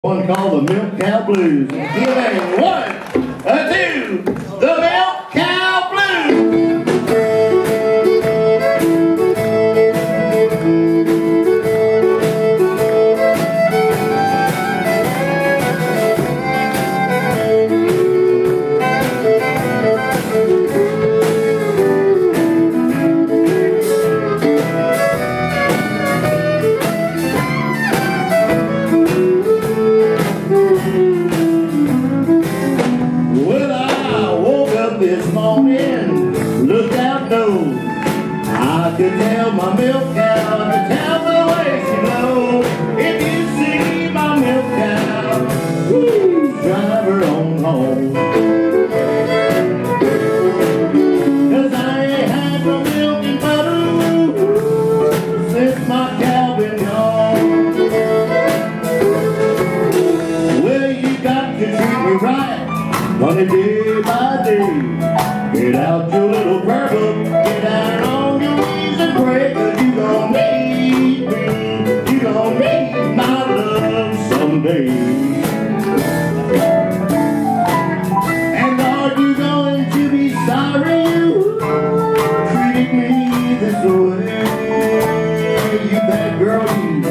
One called the Milk Cow Blues. Give it 1, 2, the Milk Cow Blues. This morning, looked out those. I could tell my milk cow to tell the way she blows. If you see my milk cow, woo, drive her on home. 'Cause I ain't had no milk and butter since my cow been gone. Well, you got to treat me right, honey, day by day. Get out your little prayer book, get down on your knees and pray, 'cause you gon' need me, you gon' need my love someday. And are you going to be sorry you treated me this way? You bad girl, you.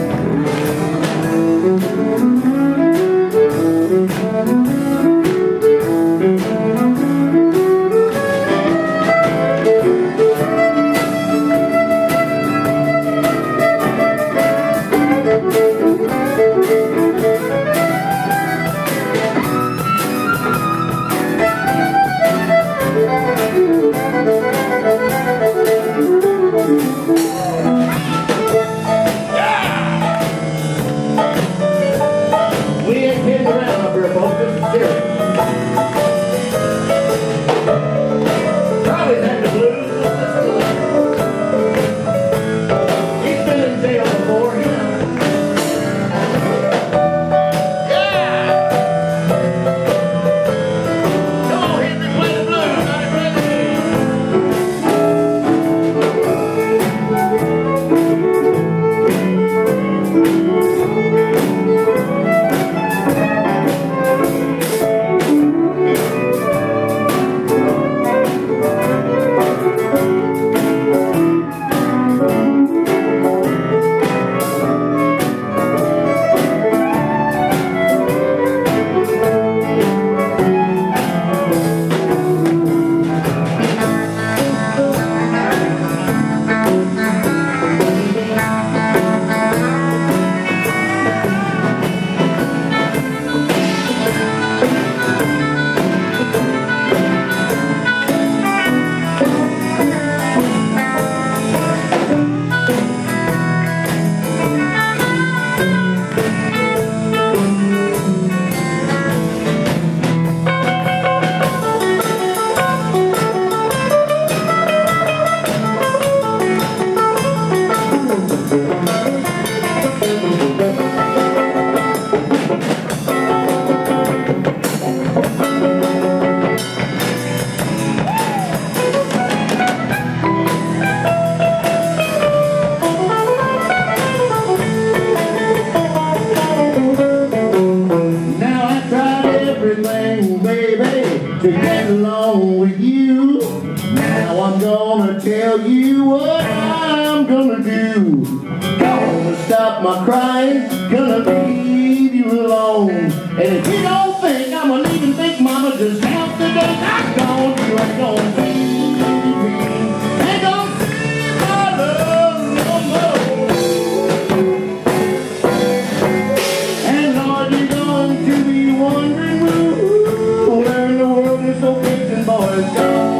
To get along with you. Now I'm gonna tell you what I'm gonna do. Gonna stop my crying, gonna leave you alone. And if you don't think I'm gonna leave and think, mama, just count the days I'm gone. You ain't gonna see me, ain't gonna see my love no more. And Lord, you're going to be wondering where in the world is so big and boys go.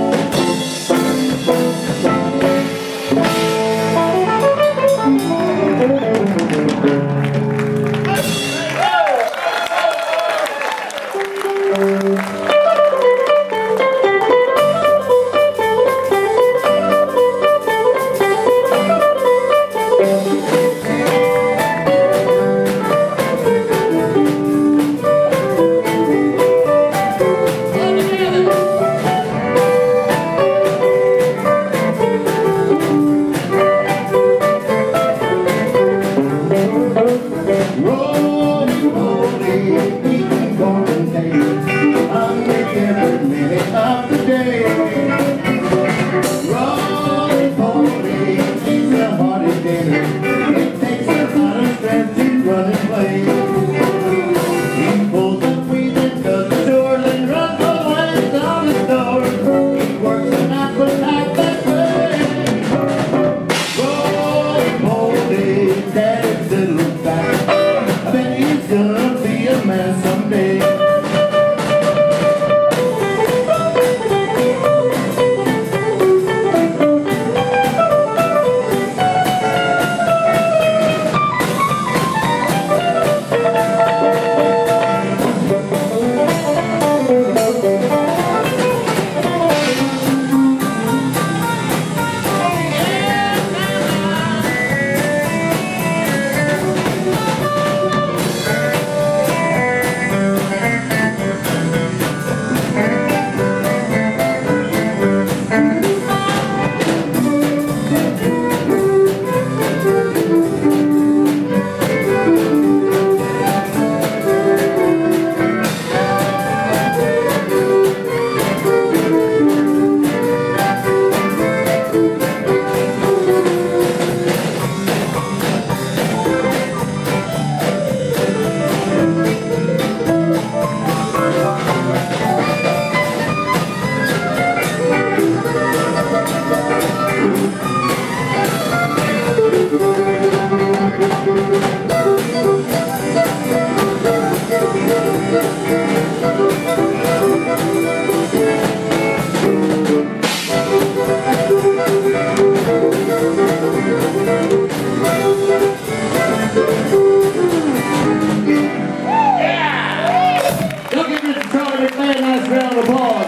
eating corn and taters, hungry every minute of the day. Roly Poly eats a hearty dinner. It takes a lot of strength to run and play. He pulls up wheezing 'cause the chores and runs away down the door. He works an appetite that way. Roly Poly, daddy's little back. I bet he's gonna be a man someday. Don't give Mr. Charlie McBay a nice round of applause.